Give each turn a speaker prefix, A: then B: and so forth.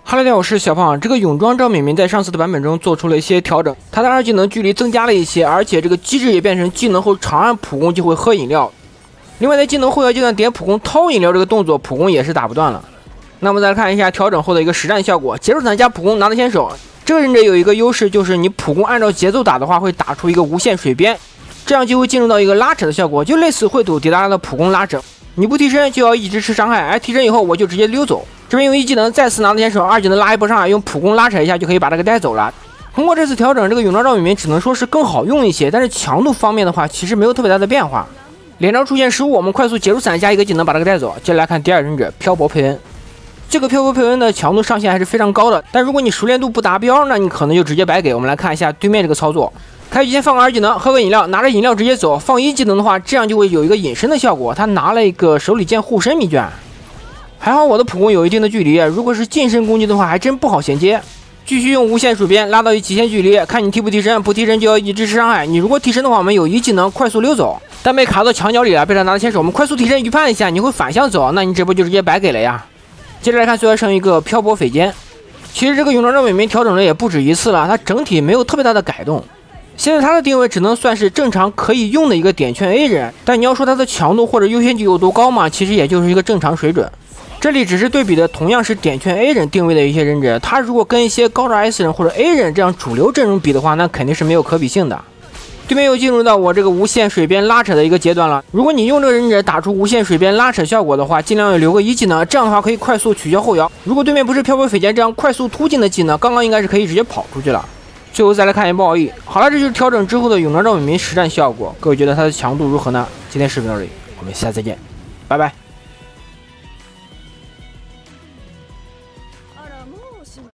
A: 哈喽，大家好，我是小胖。这个泳装赵敏敏在上次的版本中做出了一些调整，她的二技能距离增加了一些，而且这个机制也变成技能后长按普攻就会喝饮料。另外在技能后摇阶段点普攻掏饮料这个动作，普攻也是打不断了。那么再来看一下调整后的一个实战效果，节奏伞加普攻拿得先手。这个忍者有一个优势，就是你普攻按照节奏打的话，会打出一个无限水边，这样就会进入到一个拉扯的效果，就类似秽土迪达拉的普攻拉扯。你不提升就要一直吃伤害，而提升以后我就直接溜走。这边用一技能再次拿得先手，二技能拉一波上来，用普攻拉扯一下就可以把这个带走了。通过这次调整，这个泳装赵敏敏只能说是更好用一些，但是强度方面的话，其实没有特别大的变化。连招出现失误，我们快速结束伞加一个技能把这个带走。接着来看第二忍者漂泊佩恩，这个漂泊佩恩的强度上限还是非常高的，但如果你熟练度不达标，那你可能就直接白给。我们来看一下对面这个操作。开局先放个二技能，喝个饮料，拿着饮料直接走。放一技能的话，这样就会有一个隐身的效果。他拿了一个手里剑护身秘卷，还好我的普攻有一定的距离，如果是近身攻击的话，还真不好衔接。继续用无限水边拉到极限距离，看你提不提升，不提升就要一直吃伤害。你如果提升的话，我们有一技能快速溜走，但被卡到墙角里了，被他拿得先手。我们快速提升预判一下，你会反向走，那你这波就直接白给了呀。接着来看最后剩一个漂泊匪间，其实这个泳装赵敏敏调整的也不止一次了，它整体没有特别大的改动。现在它的定位只能算是正常可以用的一个点券 A 人，但你要说它的强度或者优先级有多高嘛，其实也就是一个正常水准。这里只是对比的同样是点券 A 人定位的一些忍者，他如果跟一些高招 S 人或者 A 人这样主流阵容比的话，那肯定是没有可比性的。对面又进入到我这个无限水边拉扯的一个阶段了。如果你用这个忍者打出无限水边拉扯效果的话，尽量要留个一技能，这样的话可以快速取消后摇。如果对面不是漂泊匪间这样快速突进的技能，刚刚应该是可以直接跑出去了。最后再来看一波奥义。好了，这就是调整之后的泳装赵敏敏实战效果，各位觉得它的强度如何呢？今天视频到这里，我们下次再见，拜拜。